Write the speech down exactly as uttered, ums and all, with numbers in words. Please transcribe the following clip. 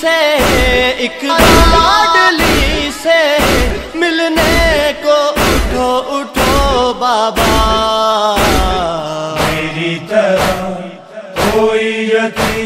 से एक लाडली से मिलने को उठो उठो बाबा। मेरी तरह कोई यतीम